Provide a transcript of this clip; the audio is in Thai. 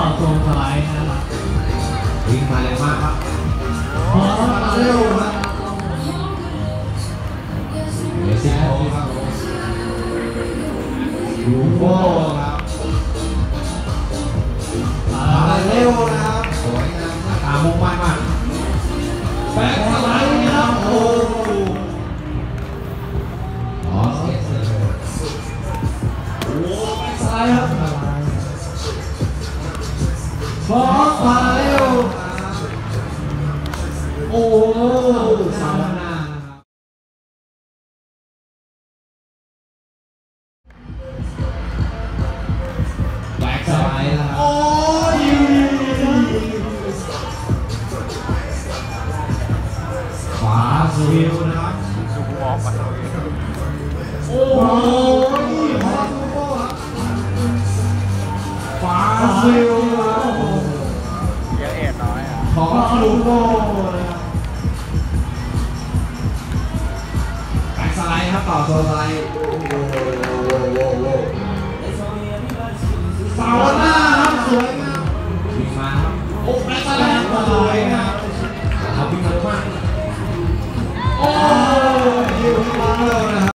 อโซนสไลด์นะครับวิ่งมาเร็วมากครับมาเร็วครับเมสซี่โครับยูโบครับมาเร็วนะครับสวยงามตามุ่งมั่นมากแบ็คสไลด์นะครับโอ้สเก็ตเซอร์โอ้แบ็คสไลด์ครับบอสมาเร็วโอ้สาวหน้าแบ็คสไลด์นะครับโอ้ยขวาสวิลนะครับออกมาโอ้ยฮอตโก้ครับขวาสวิลเยอะเอ็ดน้อยอ่ะขอลูโก้นะครับแบ็คสไลด์ครับต่อโซนสไลด์สาวหน้าครับสวยงามวิ่งมาครับโอ้แบ็คสไลด์